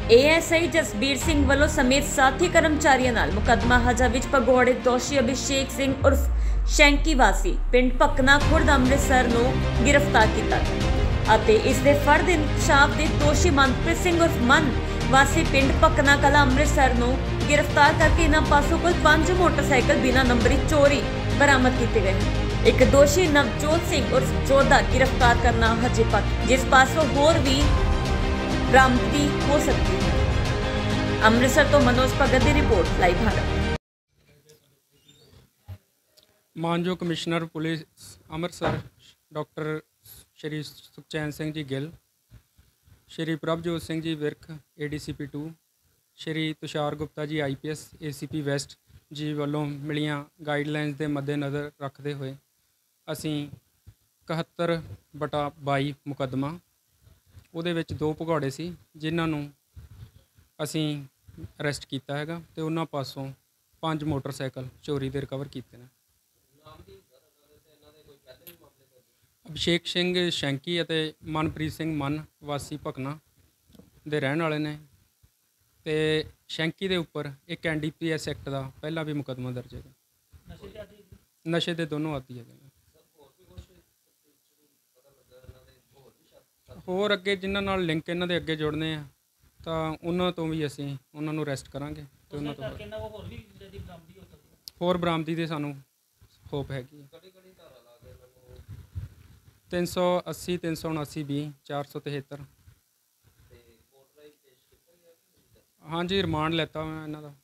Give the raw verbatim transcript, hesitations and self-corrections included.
ASI Jasbir Singh ਵੱਲੋਂ ਸਮੇਤ ਸਾਥੀ ਕਰਮਚਾਰੀਆਂ ਨਾਲ ਮੁਕੱਦਮਾ ਹਜਾ ਵਿੱਚ ਭਗੌੜੇ ਦੋਸ਼ੀ ਅਭਿਸ਼ੇਕ ਸਿੰਘ ਉਰਫ ਸ਼ੈਂਕੀ ਵਾਸੀ ਪਿੰਡ ਭਕਨਾ ਖੁਰਦ ਅੰਮ੍ਰਿਤਸਰ ਨੂੰ ਗ੍ਰਿਫਤਾਰ ਕੀਤਾ ਅਤੇ ਇਸ ਦੇ ਫਰਦ ਇਨਕਸ਼ਾਫ ਦੇ ਦੋਸ਼ੀ ਮਨਪ੍ਰੀਤ ਸਿੰਘ ਉਰਫ ਮਨ ਵਾਸੀ ਪਿੰਡ ਭਕਨਾ ਕਲਾ ਅੰਮ੍ਰਿਤਸਰ ਨੂੰ गिरफ्तार करके इन्हां पासों कुल पांच मोटरसाइकिल बिना नंबरी चोरी बरामद किए गए। एक दोषी नवजोत सिंह उर्फ जोधा गिरफ्तार करना हजे तक जिस पासों होर भी बरामदगी हो सकती है। अमृतसर तो मनोज भगत की रिपोर्ट लाइव भारत। मानयोग commissioner police Amritsar doctor Shri Sukhchain Singh ji Gill, Shri Prabhjot Singh ji Virk A D C P two, Shri Tushar Gupta ji I P S A C P west ji वालों मिलियां गाइडलाइनस के मद्देनज़र रखते हुए असी इकहत्तर बटा बाई मुकदमा उहदे विच दो भगौड़े सी जिन्हों असी अरैसट किया है तो उन्होंने पासों पांच मोटरसाइकिल चोरी के रिकवर किए हैं। अभिषेक सिंह शैंकी और मनप्रीत सिंह मन वासी भकना दे रहने वाले ने ते शैंकी के उपर एक N D P S act का पहला भी मुकदमा दर्ज है। नशे के दोनों आदि है। होर अगे जिन्होंने नाल लिंक इन्हों के अगे जुड़ने हैं तो उन्होंने तो भी असी उन्होंने अरैसट करांगे तो उन्होंने होर बरामदी की सानू होप हैगी। तीन सौ अस्सी तीन सौ उनासी भी चार सौ तिहत्तर हाँ जी रिमांड लेता मैं इन्हों का।